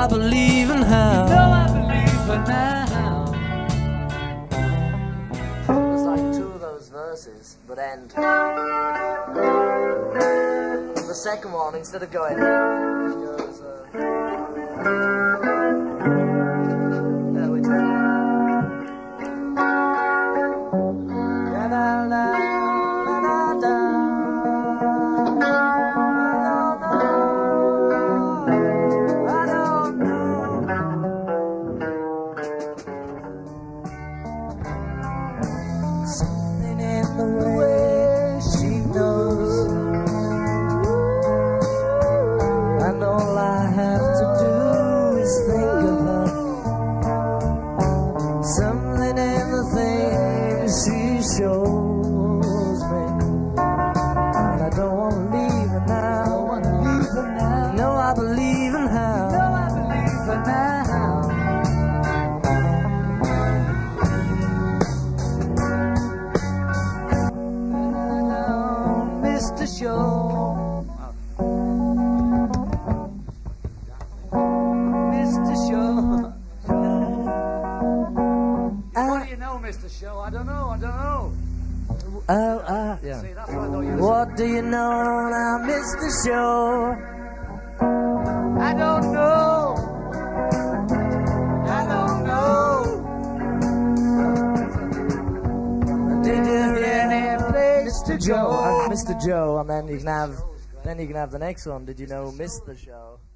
I believe in how. No, I believe in now. There's like two of those verses, but end. The second one, instead of going, it goes, there we go. Da da da da da. I don't know. Something in the way she knows. And all I have to do is think of her. Something in the things she shows me. And I don't want to leave her now. Don't want to leave her now. No, I believe in how. No, I believe her now. Mr. Show, Mr. Show. What do you know, Mr. Show? I don't know. Yeah. See, that's what I thought you were What do you know now, Mr. Show? saying. I don't know. I don't know. Did you hear Any place to Joe? go? Mr. Joe, and then you can have the next one. Did you know Mr. Show?